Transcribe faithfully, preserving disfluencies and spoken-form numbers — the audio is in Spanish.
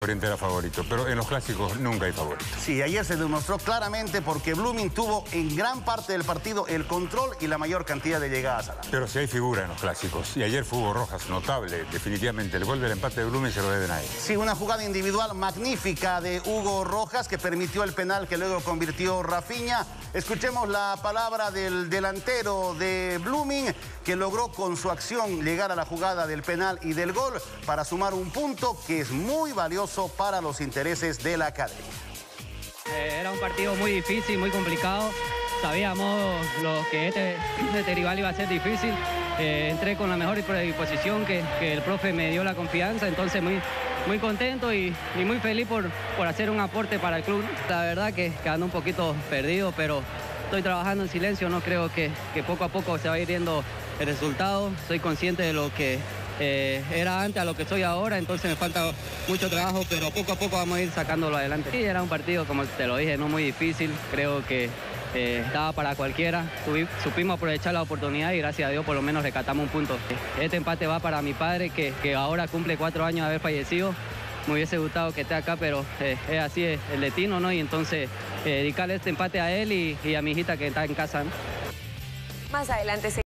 Oriente era favorito, pero en los clásicos nunca hay favorito. Sí, ayer se demostró claramente porque Blooming tuvo en gran parte del partido el control y la mayor cantidad de llegadas a la... Pero si hay figura en los clásicos, y ayer fue Hugo Rojas, notable, definitivamente. El gol del empate de Blooming se lo deben a él. Sí, una jugada individual magnífica de Hugo Rojas que permitió el penal que luego convirtió Rafinha. Escuchemos la palabra del delantero de Blooming, que logró con su acción llegar a la jugada del penal y del gol para sumar un punto que es muy valioso para los intereses de la academia. Eh, era un partido muy difícil, muy complicado. Sabíamos lo que este, este rival iba a ser difícil. Eh, entré con la mejor predisposición, que, que el profe me dio la confianza, entonces muy, muy contento y, y muy feliz por, por hacer un aporte para el club. La verdad que, que ando un poquito perdido, pero estoy trabajando en silencio, no creo que, que poco a poco se va a ir viendo el resultado. Soy consciente de lo que eh, era antes a lo que soy ahora, entonces me falta mucho trabajo, pero poco a poco vamos a ir sacándolo adelante. Sí, era un partido, como te lo dije, no muy difícil, creo que eh, estaba para cualquiera. Supimos aprovechar la oportunidad y gracias a Dios por lo menos rescatamos un punto. Este empate va para mi padre, que, que ahora cumple cuatro años de haber fallecido. Me hubiese gustado que esté acá, pero eh, es así es el destino, ¿no? Y entonces eh, dedicarle este empate a él y, y a mi hijita que está en casa, ¿no? Más adelante se